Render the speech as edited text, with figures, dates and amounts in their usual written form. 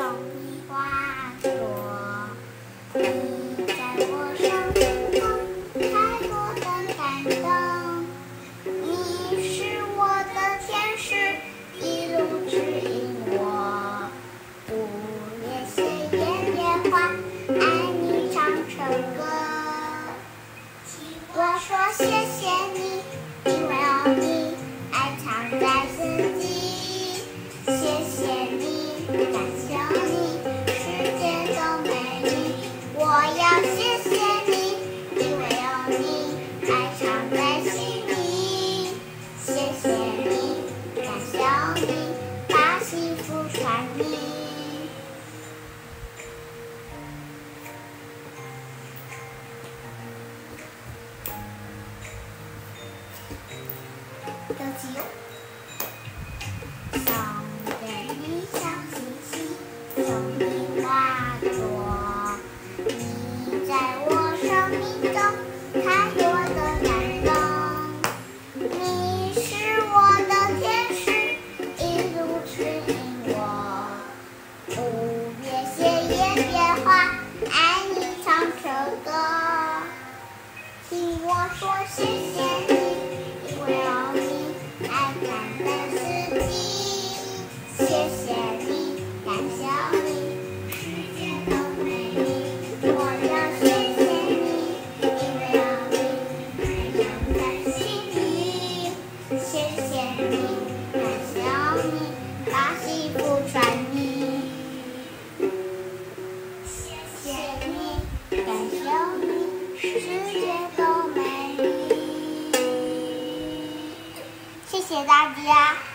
你化作，你在我生命中太多的感动，你是我的天使，一路指引我，不别谢也别还，爱你唱成歌。我说谢谢你，因为有你，爱藏在四季。谢谢你，感谢你，世界都美丽。我要谢谢你，因为有你，爱藏在心里。谢谢你，感谢你，把幸福传递。有机油。送给你小星星，送你化作，你在我生命中太多的感动，你是我的天使，一路指引我，不别谢也别还，爱你唱着歌。听我说谢谢你，因为有你，爱藏在四季。谢谢你，感谢你，世界都美丽。我要谢谢你，因为有你，爱藏在心里。谢谢你，感谢你，把幸福传递。谢谢你，感谢你，世界都美丽。谢谢大家。